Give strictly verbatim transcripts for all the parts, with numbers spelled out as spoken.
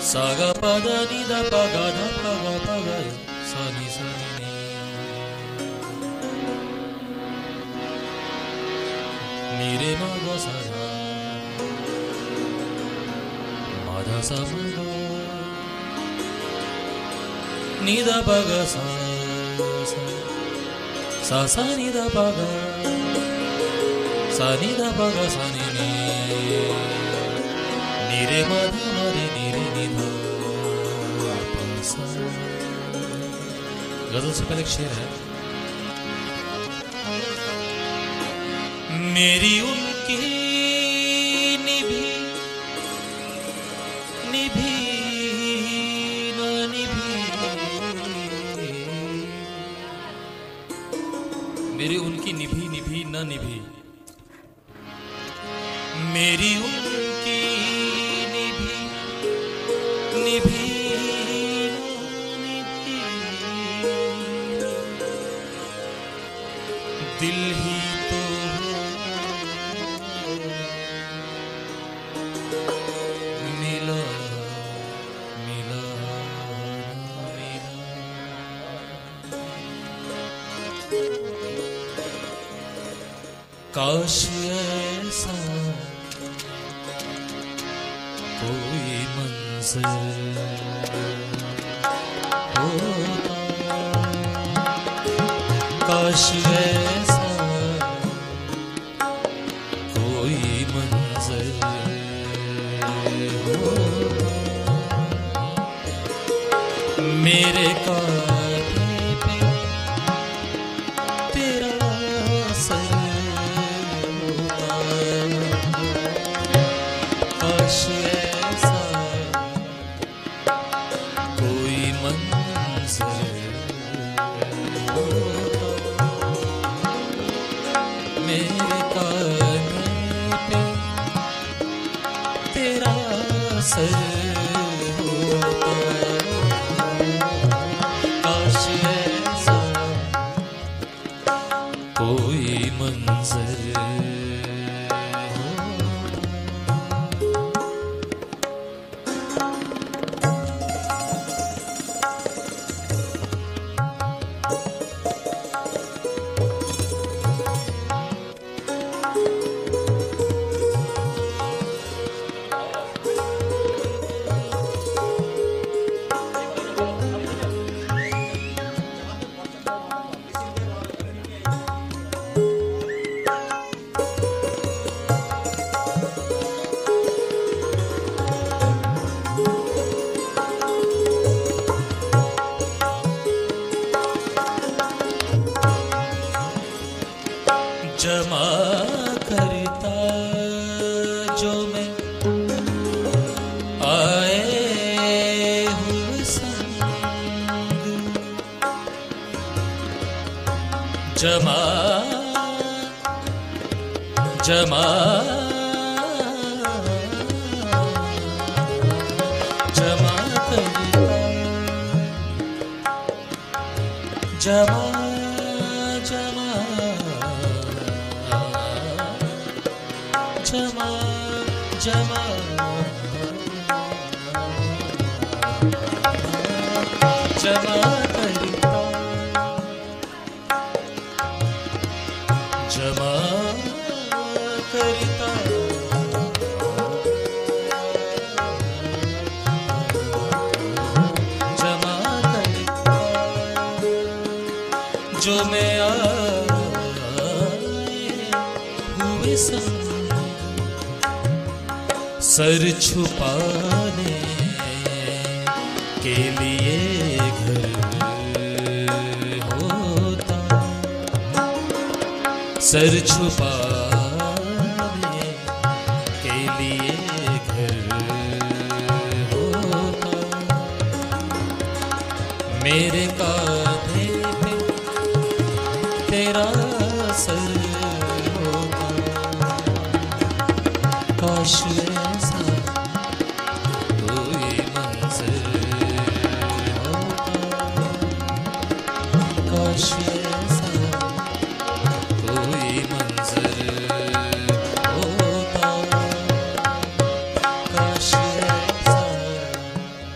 Saga pada ni da paga da paga paga sa ni sa ni ni re ma ga sa da ma da sa ma ga ni da paga sa sa sa sa ni da paga sa ni da paga sa ni ni ni re ma da ma re ni re ni da pa sa। गजल से पहले एक शेर है। मेरी उनकी निभी निभी न निभी, मेरी उनकी निभी निभी न निभी, मेरी उनकी निभी निभी दिल ही तो मिला मिला मिला। काश ऐसा कोई मंज़िल होता, काश ऐसा कोई मंज़िल होता, मेरे कांधे पे तेरा सर होता, काश ऐसा कोई मंज़िल होता, मेरे कांधे पे तेरा सर होता, काश ऐसा कोई मंज़िल जमा करता जो मैं आए हुए संग, जमा जमा जमा करता जमा जमा जमा जमा जमा करता जमा करता जमा करता जो मैं आए हुए संग, सर छुपाने के लिए घर होता, सर छुपाने के लिए घर होता, मेरे कांधे पे तेरा सर होता, काश ऐसा कोई मंज़िल होता, काश ऐसा कोई मंज़िल होता, काश ऐसा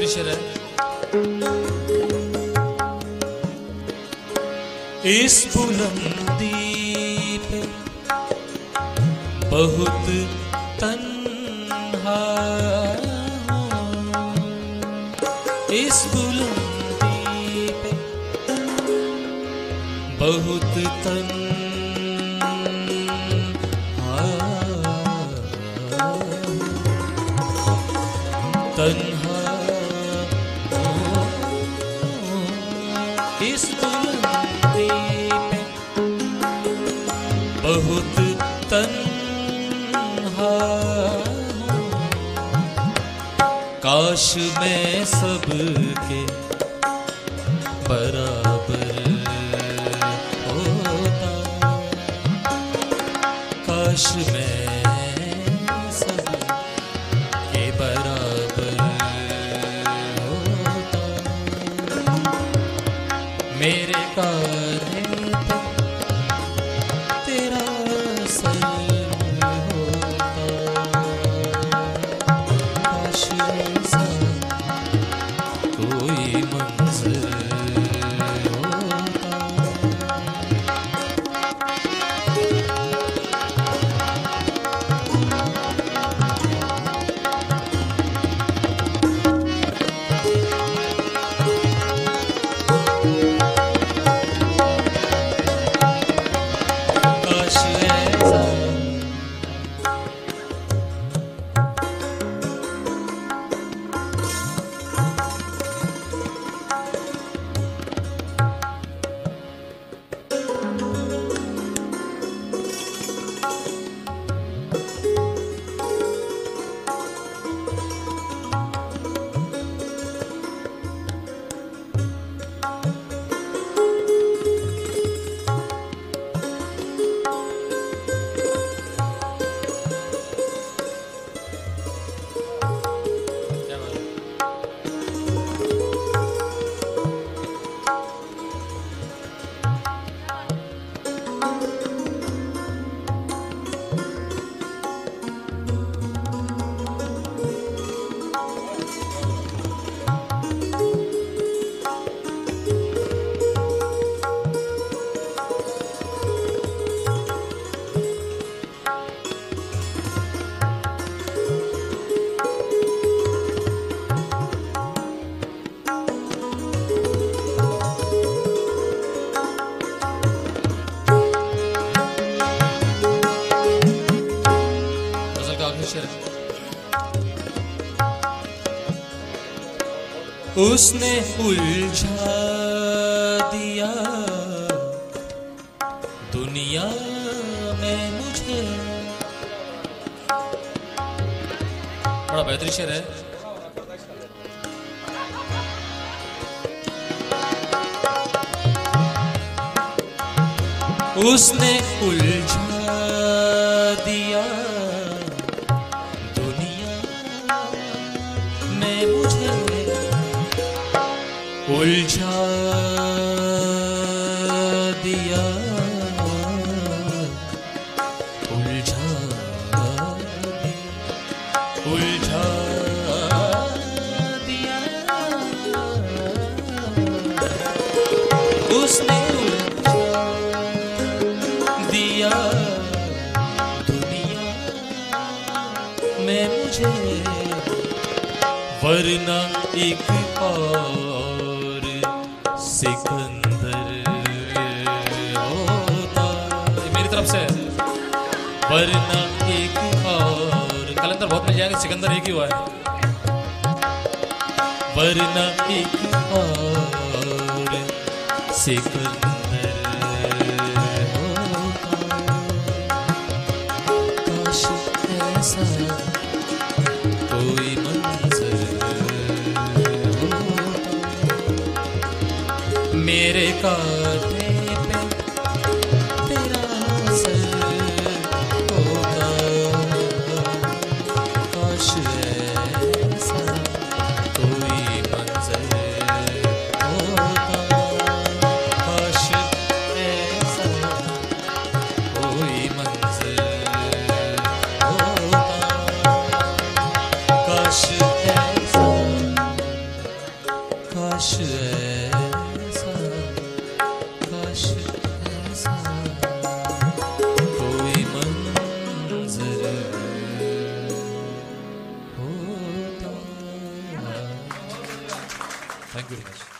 आखिरी शेर है। इस बुलंदी पे बहुत तन्हा हूँ, इस बुलंदी पे बहुत तन्हा तन्हा हूँ, इस बुलंदी पे बहुत तन्हा हूँ। काश मैं सबके बराबर होता, काश मैं सबके बराबर होता, मेरे कान्हे पे तेरा सर होता, काश ऐसा कोई मंज़र उसने उलझा दिया दुनिया में मुझे। बड़ा बेहतरीन शेर है। उसने उलझा दिया दुनिया में मुझे, उलझा दिया उलझा उलझा दिया, उसने उलझा दिया दुनिया में मुझे, वरना एक और सिकंदर होता। मेरी तरफ से वरना एक और, कलंदर बहुत मिल जाएंगे, सिकंदर एक ही हुआ है। वरना एक और सिकंदर होता, काश ऐसा कोई मंजर होता, मेरे कांधे पे तेरा सर होता, काश ऐसा कोई मंजर होता, काश ऐसा कोई मंजर होता, काश ऐसा काश ऐसा काश ऐसा कोई मंजर होता। Thank you.